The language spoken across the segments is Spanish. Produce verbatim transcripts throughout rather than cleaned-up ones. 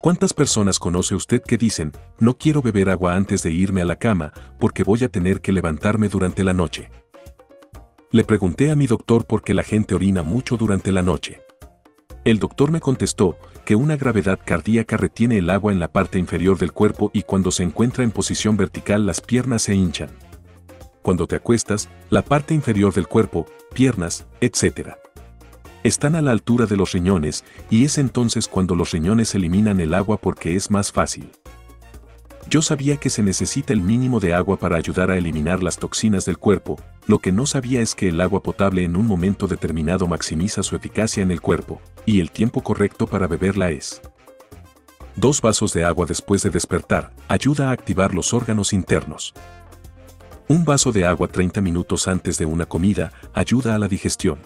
¿Cuántas personas conoce usted que dicen, no quiero beber agua antes de irme a la cama, porque voy a tener que levantarme durante la noche? Le pregunté a mi doctor por qué la gente orina mucho durante la noche. El doctor me contestó que una gravedad cardíaca retiene el agua en la parte inferior del cuerpo y cuando se encuentra en posición vertical las piernas se hinchan. Cuando te acuestas, la parte inferior del cuerpo, piernas, etcétera, están a la altura de los riñones y es entonces cuando los riñones eliminan el agua porque es más fácil. Yo sabía que se necesita el mínimo de agua para ayudar a eliminar las toxinas del cuerpo, lo que no sabía es que el agua potable en un momento determinado maximiza su eficacia en el cuerpo, y el tiempo correcto para beberla es dos vasos de agua después de despertar, ayuda a activar los órganos internos. Un vaso de agua treinta minutos antes de una comida, ayuda a la digestión.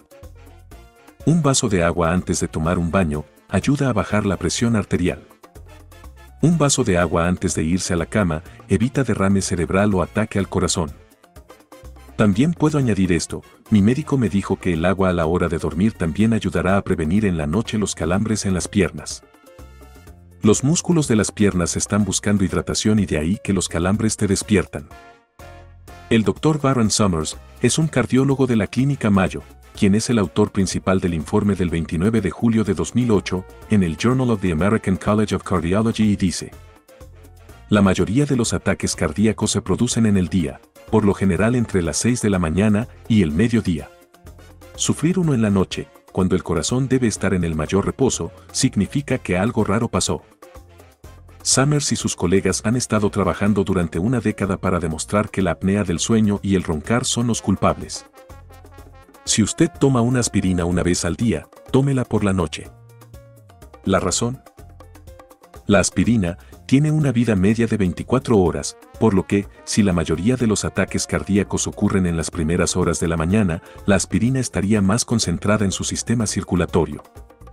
Un vaso de agua antes de tomar un baño, ayuda a bajar la presión arterial. Un vaso de agua antes de irse a la cama, evita derrame cerebral o ataque al corazón. También puedo añadir esto, mi médico me dijo que el agua a la hora de dormir también ayudará a prevenir en la noche los calambres en las piernas. Los músculos de las piernas están buscando hidratación y de ahí que los calambres te despiertan. El doctor Baron Summers es un cardiólogo de la Clínica Mayo, quien es el autor principal del informe del veintinueve de julio de dos mil ocho, en el Journal of the American College of Cardiology y dice: la mayoría de los ataques cardíacos se producen en el día, por lo general entre las seis de la mañana y el mediodía. Sufrir uno en la noche, cuando el corazón debe estar en el mayor reposo, significa que algo raro pasó. Summers y sus colegas han estado trabajando durante una década para demostrar que la apnea del sueño y el roncar son los culpables. Si usted toma una aspirina una vez al día, tómela por la noche. ¿La razón? La aspirina tiene una vida media de veinticuatro horas, por lo que, si la mayoría de los ataques cardíacos ocurren en las primeras horas de la mañana, la aspirina estaría más concentrada en su sistema circulatorio.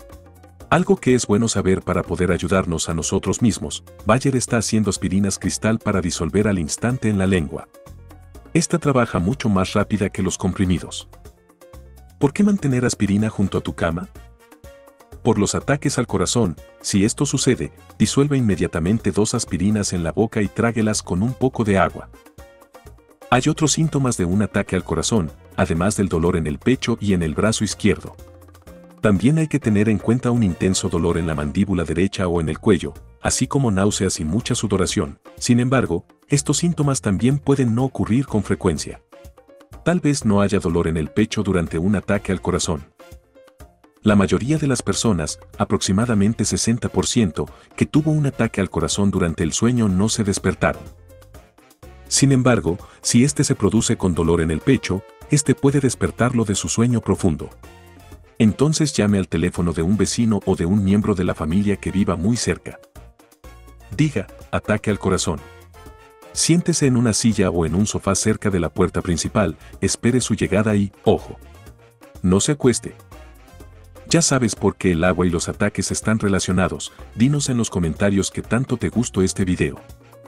Algo que es bueno saber para poder ayudarnos a nosotros mismos, Bayer está haciendo aspirinas cristal para disolver al instante en la lengua. Esta trabaja mucho más rápida que los comprimidos. ¿Por qué mantener aspirina junto a tu cama? Por los ataques al corazón, si esto sucede, disuelve inmediatamente dos aspirinas en la boca y tráguelas con un poco de agua. Hay otros síntomas de un ataque al corazón, además del dolor en el pecho y en el brazo izquierdo. También hay que tener en cuenta un intenso dolor en la mandíbula derecha o en el cuello, así como náuseas y mucha sudoración. Sin embargo, estos síntomas también pueden no ocurrir con frecuencia. Tal vez no haya dolor en el pecho durante un ataque al corazón. La mayoría de las personas, aproximadamente sesenta por ciento, que tuvo un ataque al corazón durante el sueño no se despertaron. Sin embargo, si este se produce con dolor en el pecho, este puede despertarlo de su sueño profundo. Entonces llame al teléfono de un vecino o de un miembro de la familia que viva muy cerca. Diga, ataque al corazón. Siéntese en una silla o en un sofá cerca de la puerta principal, espere su llegada y, ojo, no se acueste. Ya sabes por qué el agua y los ataques están relacionados, dinos en los comentarios qué tanto te gustó este video.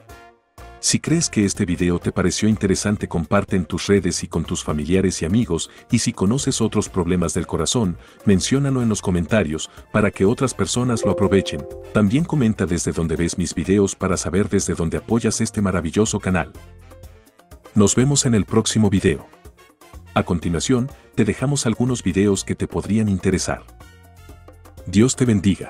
Si crees que este video te pareció interesante, comparte en tus redes y con tus familiares y amigos, y si conoces otros problemas del corazón, menciónalo en los comentarios para que otras personas lo aprovechen. También comenta desde donde ves mis videos para saber desde dónde apoyas este maravilloso canal. Nos vemos en el próximo video. A continuación, te dejamos algunos videos que te podrían interesar. Dios te bendiga.